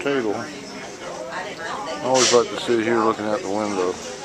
table. I always like to sit here looking out the window.